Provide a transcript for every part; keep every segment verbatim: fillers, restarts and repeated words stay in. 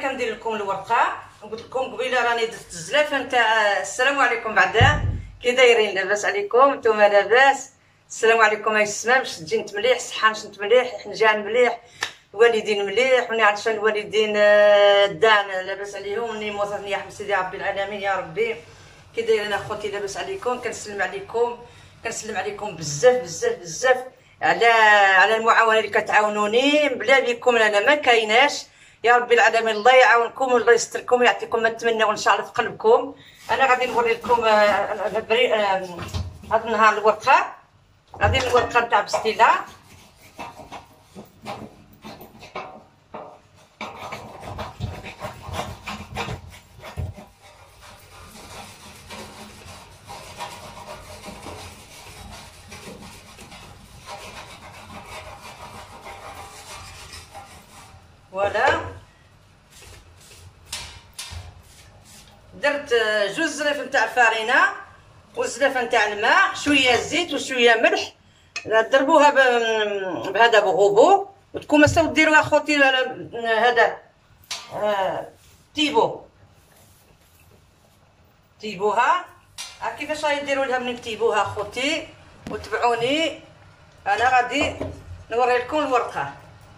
كندير لكم الورقه. قلت لكم قبيله راني درت الزلافه نتاع السلام عليكم. بعدا كي دايرين؟ لاباس عليكم؟ نتوما لاباس؟ السلام عليكم. هاي السما باش تجي مليح، صحه نشنت مليح، حنجان مليح، الوالدين مليح، وني عطشان الوالدين دان لاباس عليهم، وني موثقني يا سيدي ربي العالمين يا ربي. كي دايرين اخوتي؟ لاباس عليكم؟ كنسلم عليكم كنسلم عليكم بزاف بزاف بزاف على على المعاونه اللي كتعاونوني. بلا بكم انا ما كايناش. يا ربي العالمين الله يعاونكم والله يستركم ويعطيكم ما تمنوا ان شاء الله في قلبكم. انا غادي نوري لكم هذا النهار الورقه. هذه الورقه نتاع بستيله. فوالا درت جوج زلاف نتاع الفارينه والزلاف نتاع الماء، شويه زيت وشويه ملح. ضربوها بهذا بغوبو وتكون مساو ديروها اخوتي هذا آه تيبو تيبوها. ها كيفاش غيديروا لها منين تيبوها اخوتي، وتبعوني. انا غادي نوري لكم الورقه.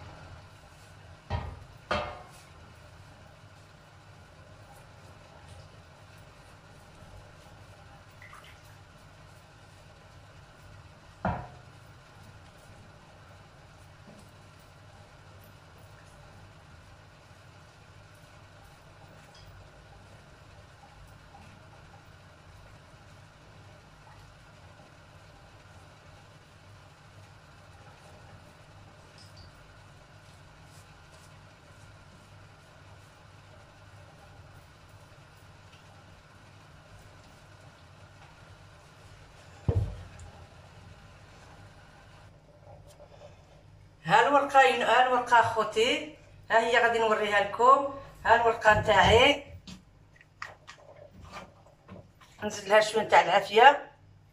ها الورقه ها الورقه اخوتي، ها هي غادي نوريها لكم. ها الورقه نتاعي نزيد لها شويه نتاع العافيه.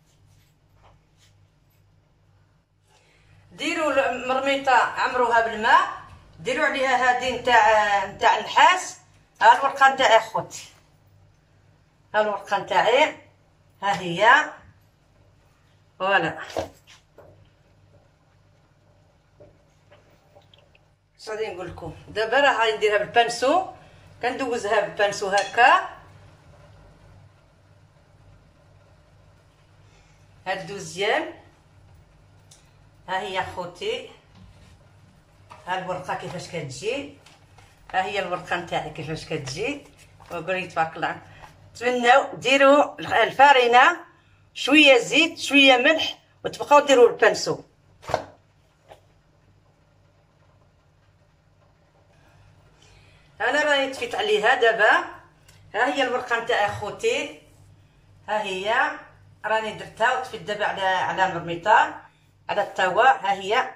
ديروا مرميطه عمروها بالماء، ديروا عليها هذه نتاع نتاع النحاس. ها الورقه نتاعي اخوتي، ها الورقه نتاعي ها هي. فوالا اش غادي نقول لكم دابا؟ راه غادي نديرها بالبانسو. كندوزها بالبانسو هكا. هاد دوزيام ها هي اخوتي. ها الورقه كيفاش كتجي. ها هي الورقه نتاعي كيفاش كتجي. وقولي تبارك الله. تمناو ديروا الفارينه، شويه زيت شويه ملح، وتبقاو ديروا البانسو. انا راني طفيت عليها دابا. ها هي الورقه نتاع اخوتي، ها هي راني درتها وطفيت دابا على على المرميطه على التوا. ها هي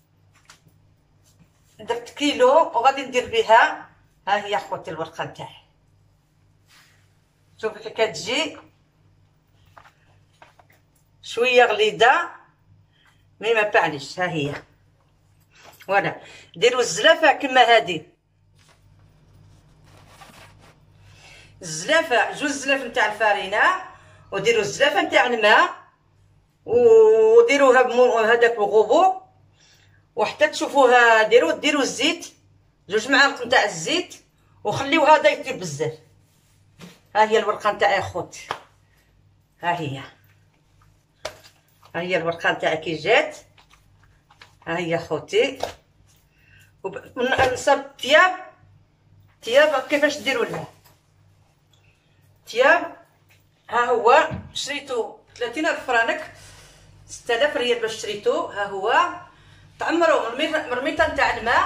درت كيلو وغادي ندير بها. ها هي اخوتي الورقه نتاعي. شوفي كي كتجي شويه غليظه مي ما بعليش. ها هي فوالا. ديروا الزلافه كما هذه الزلافه، جوج زلاف نتاع الفارينه، وديروا الزلافه نتاع الماء، وديروها بهذاك الغوبو، وحتى تشوفوها ديروا ديروا الزيت، جوج معالق نتاع الزيت، وخليو هذا يطيب بزاف. ها هي الورقه نتاعي اخوتي. ها هي ها هي الورقه نتاعي كي جات. ها هي اخوتي. نصب الثياب. الثياب كيفاش ديروا لها ثياب؟ ها هو شريتو ثلاثين ألف فرانك، ستة آلاف ريال باش شريتو. ها هو تعمروا مرميطه نتاع الماء،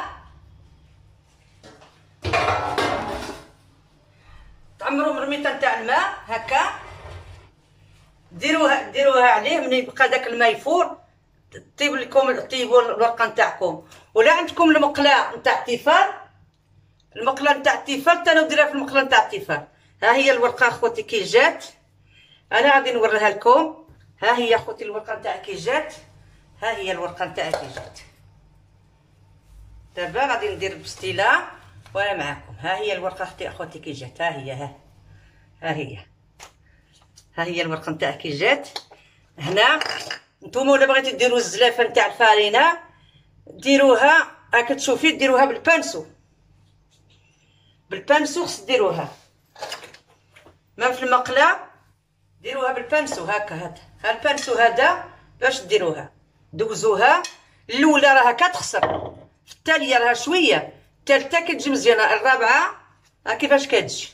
تعمروا مرميطه نتاع الماء هكا. ديروها ديروها عليه. من يبقى داك الماء يفور طيب لكم طيبوا الورقه نتاعكم. ولا عندكم المقله نتاع التيفال، المقله نتاع التيفال حتى انا نديرها في المقله نتاع التيفال. ها هي الورقه اخوتي كي جات. انا غادي نوريها لكم. ها هي اخوتي الورقه نتاعي كي جات. ها هي الورقه نتاعي كي جات. دابا غادي ندير البستيله وانا معاكم. ها هي الورقه اختي اخوتي كي جات، ها هي ها ها هي ها هي الورقه نتاع كي جات. هنا نتوما ولا بغيتو ديروا الزلافه نتاع الفارينه ديروها راك تشوفي، ديروها بالبانسو، بالبانسو خص ديروها ما في المقله، ديروها بالبانسو هكا. هذا ها البانسو هذا باش ديروها دوزوها. الاولى راها كتخسر، في الثانيه راها شويه، الثالثه كتجي مزيانه، الرابعه ها كيفاش كتجي.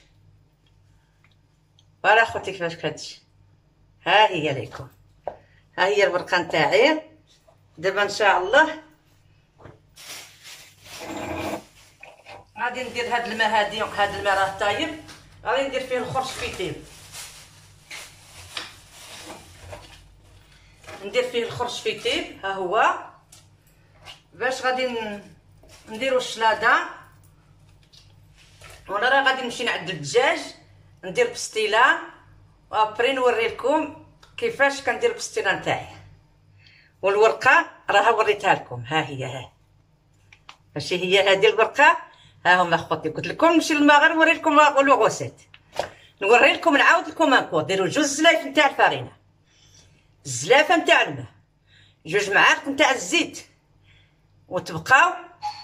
فوالا اخوتي كيفاش كتجي. ها هي ليكم، ها هي الورقه نتاعي. دابا ان شاء الله غادي ندير هاد الماء، هادي هاد الماء راه طايب، غادي ندير فيه الخرش فيتيل، ندير فيه الخرش فيتيل. ها هو باش غادي نديرو الشلاضه. وانا راه غادي نمشي نعد الدجاج ندير بستيله، وابري نوريلكم كيفاش كندير البستيله نتاعي. والورقه راه وريتها لكم، ها هي ها ماشي هي هذه الورقه. ها هما اخوتي قلت لكم نمشي للمغرب نوري لكم لو غوسيت، نوري لكم نعاود لكم انكو. ديروا جوج زلايف نتاع الفارينه، الزلافه نتاع الماء، جوج معالق نتاع الزيت، وتبقاو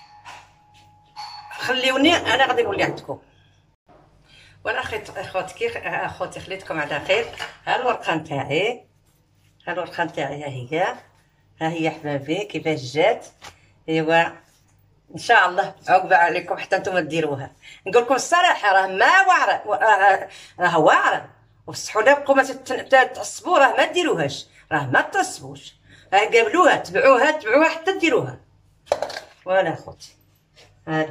خليوني انا غادي نولي عندكم. وانا خيت اخوتي اخوتي خليتكم على خير. ها الورقه نتاعي، ها الورقه نتاعي ها هي ها هي حبابي كيفاش جات. ايوا ان شاء الله عقبه عليكم حتى نتوما ديروها. نقول لكم الصراحه راه ما واعره، راه واعره، والصحونه بقوا ما تعصبوا، راه ما ديروهاش، راه ما تعصبوش، راه قابلوها تبعوها تبعوها حتى ديروها. فوالا اخوتي هاي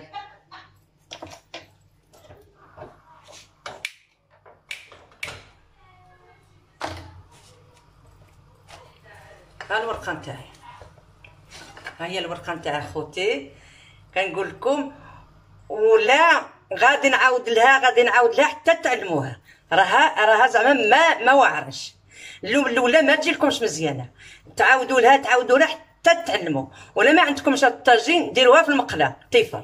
ها الورقه نتاعي، ها هي الورقه نتاع اخوتي. كنقول لكم ولا غادي نعاود لها، غادي نعاود لها حتى تعلموها. راها راها زعما ما ما واعرش. الاولى ما تجيلكمش مزيانه، تعاودوا لها تعاودوا لها حتى تعلموا. ولا ما عندكمش الطاجين ديروها في المقله طيفه.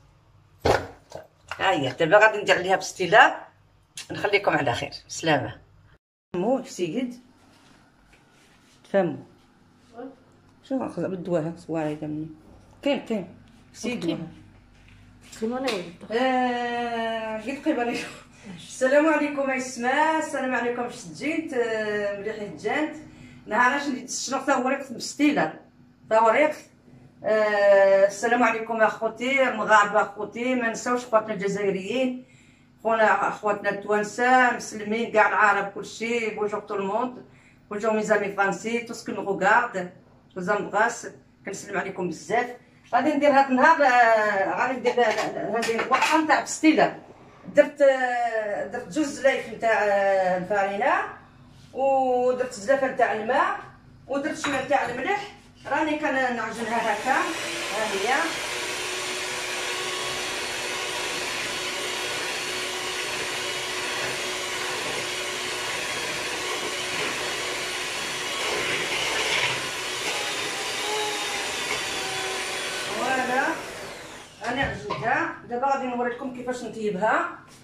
ها هي دابا غادي ندير عليها بستيله. نخليكم على خير، سلامه. مو سيد تفهموا شنو ناخذ بالدواء صواري دمني كاين كاين سيدوا سيمونه اه قلت قبل. السلام عليكم ايسما، السلام عليكم شجيت مليح جانت نهار شنو شنو ثوريك بستيله ثوريك. آه السلام عليكم اخوتي المغاربه، اخوتي ما نساوش خواتنا الجزائريين، خونا اخواتنا التوانسه مسلمين كاع العرب كلشي. بونجور تو الموند، بونجور مي زامي فرانسي تو سكو مي ريغارد وزامبغاس، كنسلم عليكم بزاف. غادي ندير هاد النهار غادي ندير هذه الوقفه نتاع بستيله. درت درت جوج زلايف نتاع الفارينه، ودرت زلافه نتاع الماء، ودرت شويه نتاع الملح. راني كنعجنها هكا. ها هي انا عجنتها. دابا غادي نوريكم كيفاش نطيبها.